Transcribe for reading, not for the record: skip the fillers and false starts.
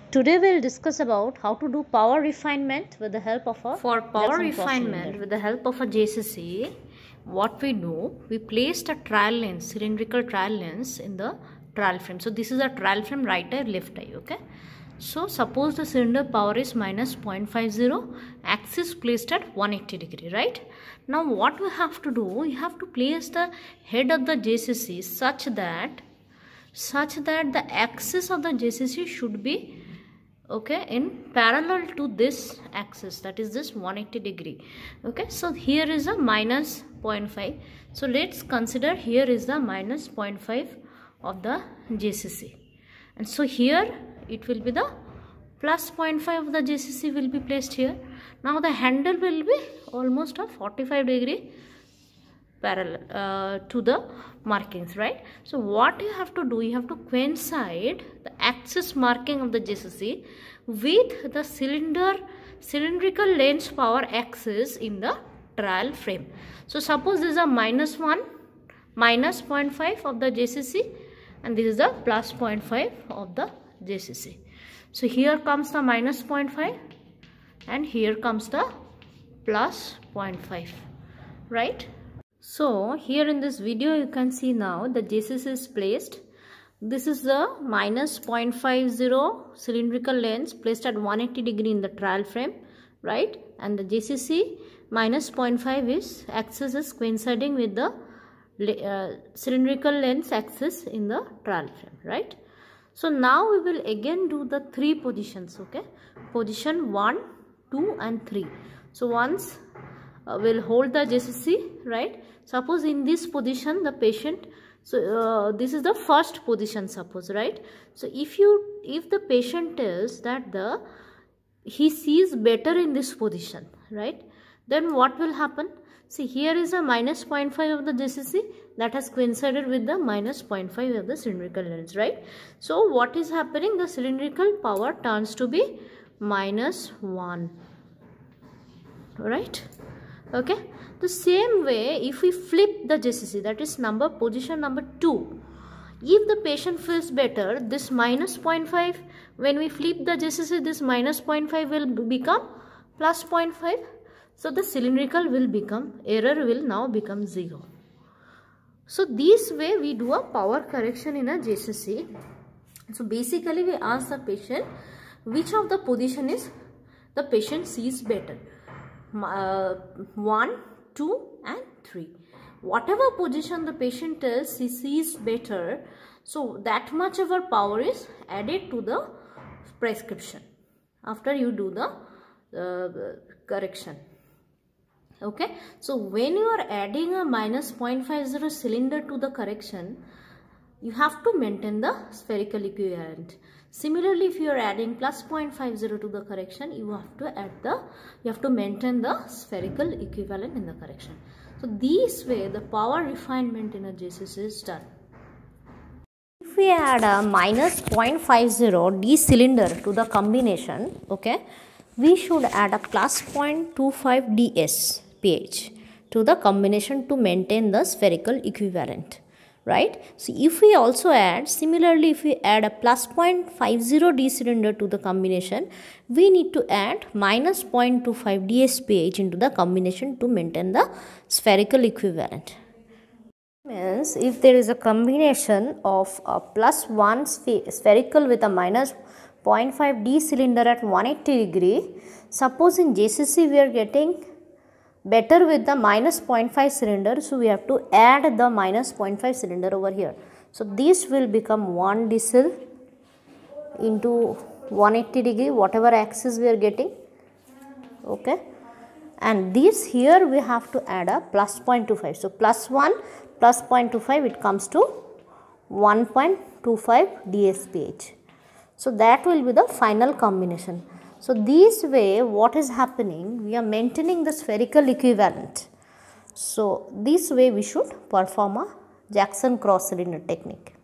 Today we'll discuss about how to do power refinement with the help of a For power Jackson Cross refinement cylinder. with the help of a JCC, what we do, we placed a trial lens, cylindrical trial lens in the trial frame. So this is a trial frame, right eye, left eye, okay. So suppose the cylinder power is minus 0.50, axis placed at 180 degree, right. Now what we have to do, we have to place the head of the JCC such that the axis of the JCC should be in parallel to this axis, that is this 180 degree. So here is a minus 0.5. So let's consider here is the minus 0.5 of the JCC, and so here it will be the plus 0.5 of the JCC will be placed here. Now the handle will be almost a 45 degree parallel to the markings, right. So what you have to do, you have to coincide the axis marking of the JCC with the cylindrical lens power axis in the trial frame. So suppose this is a minus 0.5 of the JCC, and this is the plus 0.5 of the JCC. So here comes the minus 0.5 and here comes the plus 0.5, right. So here in this video you can see now the JCC is placed. This is the minus 0.50 cylindrical lens placed at 180 degree in the trial frame, right, and the JCC minus 0.5 is axis is coinciding with the cylindrical lens axis in the trial frame, right. So now we will again do the three positions, position 1, 2 and 3. So once we'll hold the JCC, right. Suppose in this position the patient, so this is the first position, suppose, right. So if the patient tells that he sees better in this position, right, then what will happen? See, here is a minus 0.5 of the JCC that has coincided with the minus 0.5 of the cylindrical lens, right. So what is happening? The cylindrical power turns to be minus 1, right. The same way, if we flip the JCC, that is position number 2, if the patient feels better, this minus 0.5, when we flip the JCC, this minus 0.5 will become plus 0.5. So the cylindrical error will now become 0. So this way we do a power correction in a JCC. So basically we ask the patient which of the position is the patient sees better. 1, 2 and 3. Whatever position the patient tells he sees better, so that much of our power is added to the prescription after you do the correction. So when you are adding a minus 0.50 cylinder to the correction, you have to maintain the spherical equivalent. Similarly, if you are adding plus 0.50 to the correction, you have to maintain the spherical equivalent in the correction. So this way the power refinement in a JCC is done. If we add a minus 0.50 D cylinder to the combination, we should add a plus 0.25 DS pH to the combination to maintain the spherical equivalent, right. So if we also add, similarly if we add a plus 0.50 D cylinder to the combination, we need to add minus 0.25 DS pH into the combination to maintain the spherical equivalent. Means if there is a combination of a plus 1 spherical with a minus 0.5 D cylinder at 180 degree, suppose in JCC we are getting better with the minus 0.5 cylinder, so we have to add the minus 0.5 cylinder over here. So this will become 1 decil into 180 degree, whatever axis we are getting, and this here we have to add a plus 0.25. So plus 1 plus 0.25, it comes to 1.25 DSPH. So that will be the final combination. So this way what is happening, we are maintaining the spherical equivalent. So this way we should perform a Jackson cross cylinder technique.